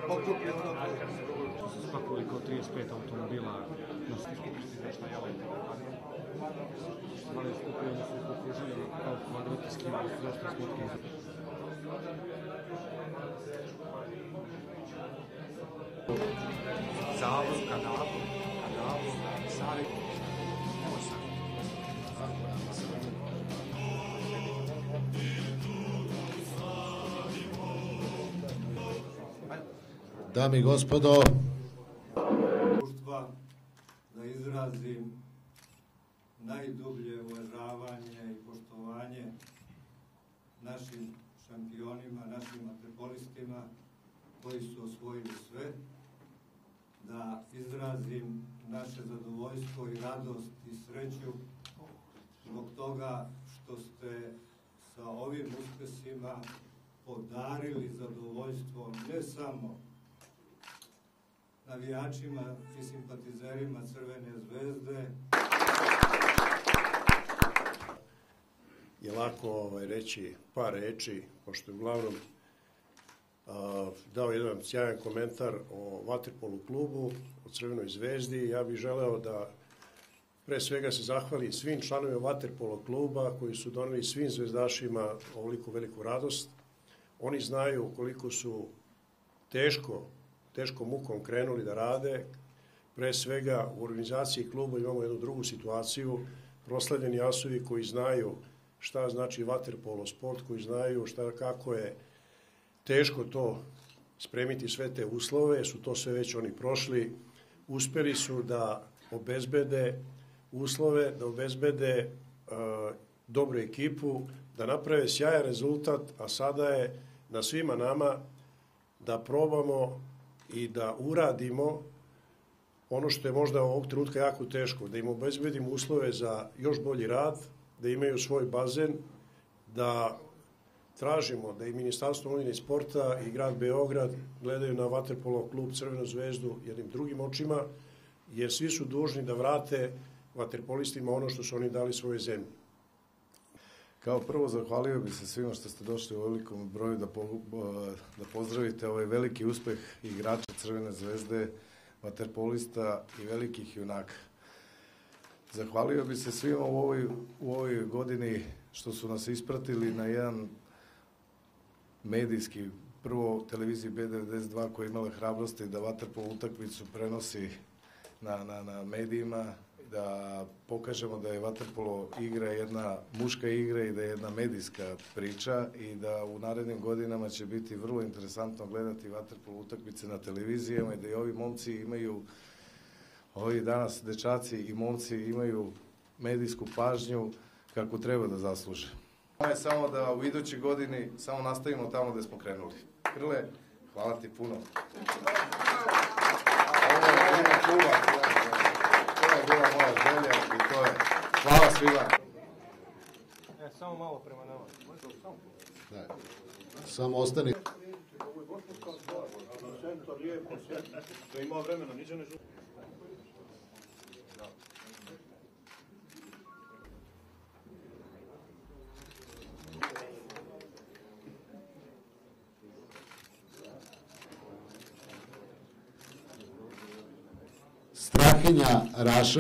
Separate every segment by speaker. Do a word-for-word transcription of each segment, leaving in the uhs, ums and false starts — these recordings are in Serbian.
Speaker 1: Spakovali kao trideset pet automobila na skupštini za šta je ovaj mali skupio, oni su okružili kao kvadrati skivali su zašto smutke.
Speaker 2: Zavod, kanalu, kanalu, sari, osam.
Speaker 3: Dame i gospodo,
Speaker 4: društva da izrazim najdublje uvažavanje i poštovanje našim šampionima, našim vaterpolistima koji su osvojili sve, da izrazim naše zadovoljstvo i radost i sreću zbog toga što ste sa ovim uspesima podarili zadovoljstvo ne samo navijačima i simpatizerima Crvene zvezde.
Speaker 5: Je lako ovaj, reći par reči, pošto je uglavnom a, dao jedan sjajan komentar o vaterpolu klubu, o Crvenoj zvezdi. Ja bih želeo da pre svega se zahvali svim članovima vaterpolo kluba koji su doneli svim zvezdašima ovoliku veliku radost. Oni znaju koliko su teško teškom mukom krenuli da rade. Pre svega u organizaciji kluba imamo jednu drugu situaciju, proslavljeni asovi koji znaju šta znači vaterpolo sport, koji znaju šta, kako je teško to spremiti sve te uslove, su to sve već oni prošli, uspeli su da obezbede uslove, da obezbede uh, dobru ekipu, da naprave sjajan rezultat, a sada je na svima nama da probamo i da uradimo ono što je možda ovog trenutka jako teško, da im obezbedimo uslove za još bolji rad, da imaju svoj bazen, da tražimo da i Ministarstvo omladine i sporta i grad Beograd gledaju na vaterpolo klub Crvenu zvezdu jednim drugim očima, jer svi su dužni da vrate vaterpolistima ono što su oni dali svojoj zemlji.
Speaker 3: kao prvo zahvalio bih se svima što ste došli u velikom broju da, po, da pozdravite ovaj veliki uspeh igrača Crvene zvezde, vaterpolista i velikih junaka. Zahvalio bih se svima u ovoj, u ovoj godini što su nas ispratili na jedan medijski, prvo televiziji B devedeset dva koja je imala hrabrosti da vaterpolo utakmicu prenosi na, na, na medijima, da pokažemo da je vaterpolo igra jedna muška igra i da je jedna medijska priča i da u narednim godinama će biti vrlo interesantno gledati vaterpolo utakmice na televizijama i da i ovi momci imaju, ovi danas dečaci i momci imaju medijsku pažnju kako treba da zasluže. Ovo je samo da u idućoj godini samo nastavimo tamo gde smo krenuli. Krle, hvala ti puno. Ovo je ime kluba. To je bila moja želja i to je. Hvala svima.
Speaker 1: E, samo malo prema nama.
Speaker 3: Da. Samo ostani.
Speaker 6: Ovo je gospodska stvar. Centar lijepo, centar. Da ima vremena, niđe ne žu...
Speaker 3: Strahinja Raša.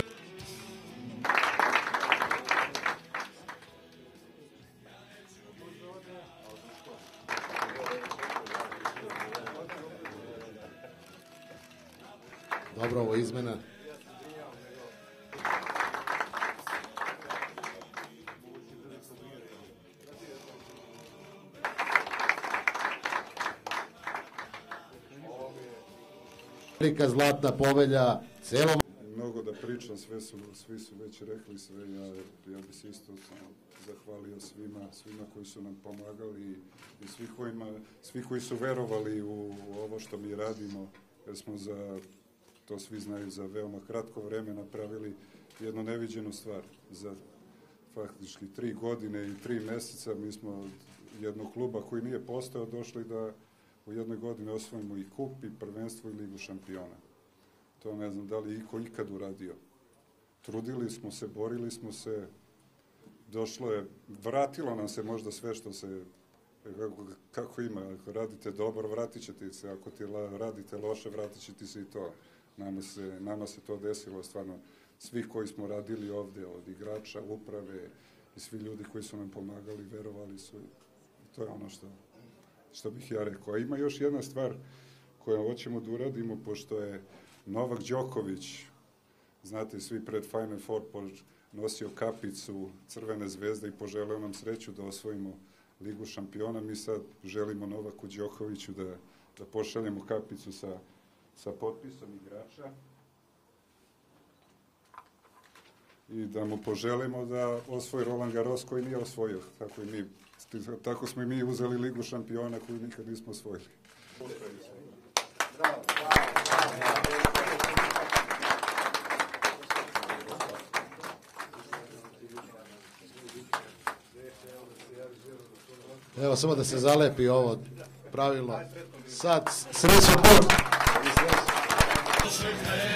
Speaker 3: Dobro, ovo izmena. Velika zlatna povelja celom.
Speaker 7: Mnogo da pričam, sve su, svi su već rekli sve, ja, ja bi se isto zahvalio svima, svima koji su nam pomagali i svi, kojima, svi koji su verovali u, u ovo što mi radimo, jer smo za, to svi znaju, za veoma kratko vreme napravili jednu neviđenu stvar. Za faktički tri godine i tri meseca mi smo od jednog kluba koji nije postao došli da u jednoj godini osvojimo i kup, i prvenstvo, i ligu šampiona. To ne znam da li iko ikad uradio. Trudili smo se, borili smo se, došlo je, vratilo nam se možda sve što se Kako, kako ima, ako radite dobro, vratit ćete se, ako ti la, radite loše, vratit ćete se i to. Nama se, nama se to desilo, stvarno, svi koji smo radili ovde, od igrača, uprave i svi ljudi koji su nam pomagali, verovali su. I to je ono što, što bih ja rekao. A ima još jedna stvar koju hoćemo da uradimo, pošto je Novak Đoković, znate, svi pred Final Four nosio kapicu Crvene zvezde i poželeo nam sreću da osvojimo Ligu šampiona. Mi sad želimo Novaku Đokoviću da, da pošaljemo kapicu sa, sa potpisom igrača i da mu poželimo da osvoji Roland Garros koji nije osvojio. Tako, i mi, tako smo i mi uzeli Ligu šampiona koju nikad nismo osvojili. Bravo,
Speaker 8: Evo, samo da se zalepi ovo pravilo. Sad, srećan dan!